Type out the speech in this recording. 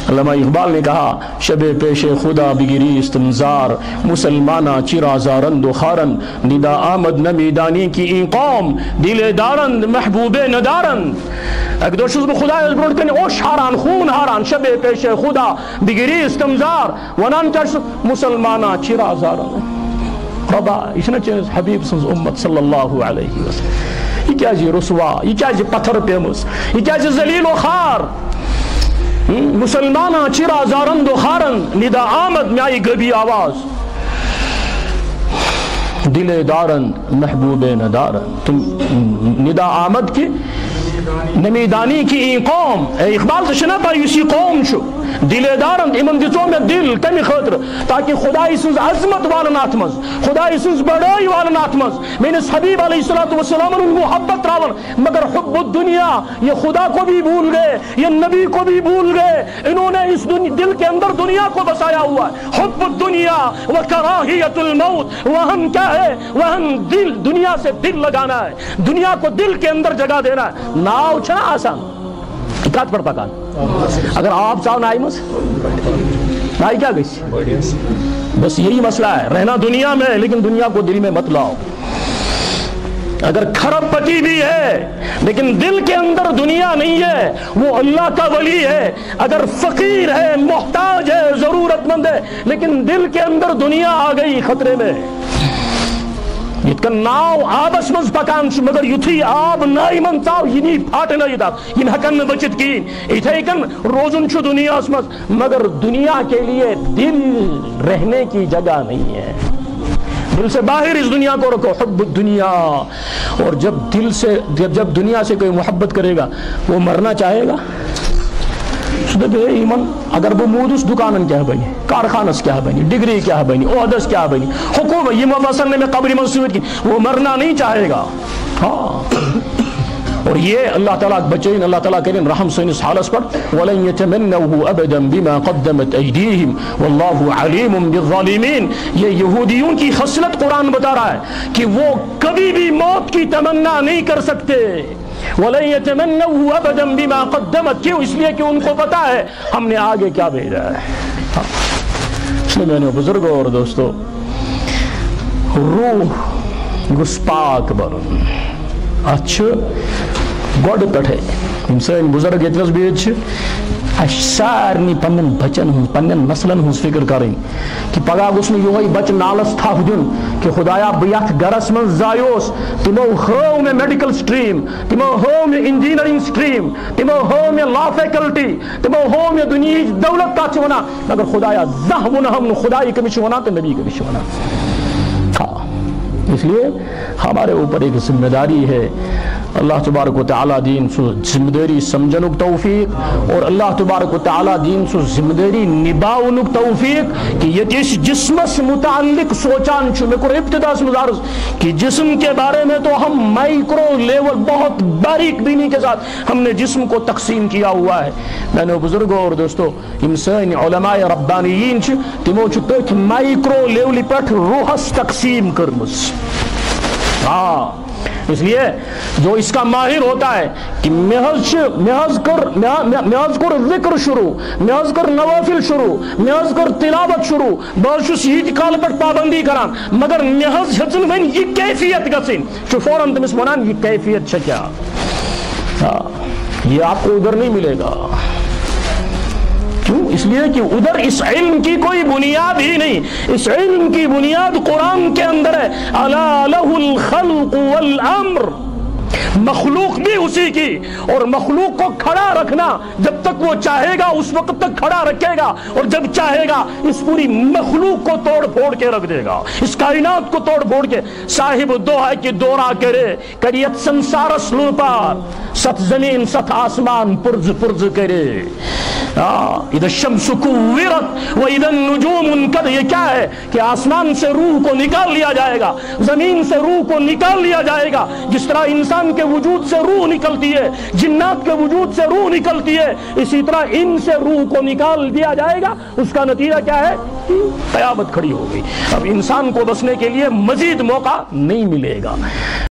علامہ اقبال نے کہا شب پیش خدا بگریست مزار مسلمانہ چرا زارند و خارند ندا آمد نمیدانی کی این قوم دل دارند محبوب ندارند اگر دوشت به خدا برد کنی اوش هاران خون هاران شب پیش خدا بگریست مزار ونان ترس مسلمانہ چرا زارند خدا اشنا چیز حبیب سنز امت صلی اللہ علیہ وسلم یہ کیا جی رسوا یہ کیا جی پتھر پیمس یہ کیا جی ذلیل و خار مسلمانہ چرا زارند و خارند ندا آمد میں آئی گبی آواز دل دارند محبوب ندارند تم ندا آمد کی نمیدانی کی این قوم اے اقبال تشنا پا یسی قوم شو دل دارند ایمن دیتو میں دل کمی خطر تاکہ خدای سنز عظمت والن آتمز خدای سنز بڑائی والن آتمز میں نے حبیب علیہ السلام ان محبت راون مگر حب الدنیا یہ خدا کو بھی بھول گئے یہ نبی کو بھی بھول گئے انہوں نے اس دل کے اندر دنیا کو بسایا ہوا ہے حب الدنیا و کراہیت الموت وہن کیا ہے وہن دل دنیا سے دل لگانا ہے دنیا کو دل کے اندر جگہ دینا ہے ناو چھنا آسان کات پر پکان اگر آپ چاہو نائی مس نائی کیا گئی بس یہی مسئلہ ہے رہنا دنیا میں لیکن دنیا کو دل میں مت لاؤ اگر کھرب پتی بھی ہے لیکن دل کے اندر دنیا نہیں ہے وہ اللہ کا ولی ہے اگر فقیر ہے محتاج ہے ضرورت مند ہے لیکن دل کے اندر دنیا آ گئی خطرے میں یتکن ناو آبس مز پکان مگر یتھی آب نائی من تاو ینی پھاٹنا یہ داو ین حکن بچت کی ایتھے کن روزن چھو دنیا اس مز مگر دنیا کے لیے دل رہنے کی جگہ نہیں ہے دل سے باہر اس دنیا کو رکھو حب الدنیا اور جب دنیا سے کوئی محبت کرے گا وہ مرنا چاہے گا ایمن اگر وہ مودس دکانن کیا بنی کارخانس کیا بنی ڈگری کیا بنی عہدس کیا بنی حکومت یہ مفصل میں قبری منصوبت کی وہ مرنا نہیں چاہے گا ہاں اور یہ اللہ تعالیٰ بچین اللہ تعالیٰ کریں رحم سنس حالس پر وَلَن يَتَمَنَّوْهُ أَبَدًا بِمَا قَدَّمَتْ أَيْدِيهِمْ وَاللَّهُ عَلِيمٌ بِالظَّالِمِينَ یہ یہودیوں کی خصلت قرآن بتا رہا ہے کہ وہ کبھی بھی موت کی تمنا نہیں کر سکتے وَلَن يَتَمَنَّوْهُ أَبَدًا بِمَا قَدَّمَتْ کیوں اس لیے کہ ان کو پتا ہے ہم نے آگے کیا بھیجا ہے اس لیے میں نے بزرگوں اور دوستو روح گسپاک برن اچھا گوڑ پٹھے انسان بزرگ اتنس بیچ سارنی پنن بچن ہوں پنن نسلن ہوں فکر کریں کہ پگا گوس میں یہ بچ نالس تھا دن کہ خدایا بیت گرس من زایوس تمو ہو میں میڈیکل سٹریم تمو ہو میں انجینئرنگ سٹریم تمو ہو میں لا فیکلٹی تمو ہو میں دنیا دولت کا چھونا مگر خدایا زہون ہم خدای کمی چھونا تو نبی کمی چھونا اس لیے ہمارے اوپر ایک ذمہ داری ہے اللہ تبارک و تعالیٰ دین سو ذمہ داری سمجھنک توفیق اور اللہ تبارک و تعالیٰ دین سو ذمہ داری نباؤنک توفیق کہ یہ اس جسم سے متعلق سوچان چھو میں کو ابتدا سے مزارز کہ جسم کے بارے میں تو ہم مائکرو لیول بہت باریک بینی کے ساتھ ہم نے جسم کو تقسیم کیا ہوا ہے میں نے بزرگوں اور دوستو انسان علماء ربانیین چھو تمو چھو تک مائکرو لیولی پٹھ روحس تقسیم کرمس ہاں اس لیے جو اس کا ماہر ہوتا ہے کہ محض کر ذکر شروع محض کر نوافل شروع محض کر تلاوت شروع بہت یہ کال پر پابندی کران مگر محض ہچن میں یہ کیفیت گسن جو فوراً تمس ونان یہ کیفیت چھ کیا یہ آپ کو ادھر نہیں ملے گا کیوں اس لیے کہ ادھر اس علم کی کوئی بنیاد ہی نہیں اس علم کی بنیاد قرآن کے اندر ہے الا لہ الخلق والامر مخلوق بھی اسی کی اور مخلوق کو کھڑا رکھنا جب تک وہ چاہے گا اس وقت تک کھڑا رکھے گا اور جب چاہے گا اس پوری مخلوق کو توڑ پھوڑ کے رکھ دے گا اس کائنات کو توڑ پھوڑ کے صاحب دوحہ کی دورہ کرے کریت سنسار سلوپار ست زمین ست آسمان پرز پرز کرے اذا الشمس کورت و اذا النجوم انکد یہ کیا ہے کہ آسمان سے روح کو نکال لیا جائے گا زمین سے روح کو نکال لیا جائے گا جس طرح انسان کے وجود سے روح نکلتی ہے جنات کے وجود سے روح نکلتی ہے اسی طرح ان سے روح کو نکال دیا جائے گا اس کا نتیجہ کیا ہے قیامت کھڑی ہو گئی اب انسان کو بسنے کے لیے مزید موقع نہیں ملے گا